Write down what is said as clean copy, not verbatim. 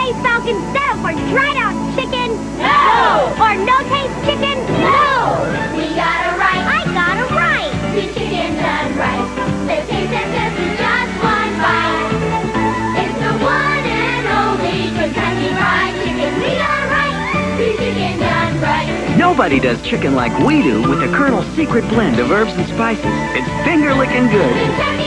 taste Falcon settle for dried out chicken? No! Or no taste chicken? No! We got it right. I got it right. Sweet chicken done right. The taste that says in just one bite. It's the one and only Kentucky Fried Chicken. We got it right. Sweet chicken done right. Nobody does chicken like we do with the Colonel's secret blend of herbs and spices. It's finger-licking good. Kentucky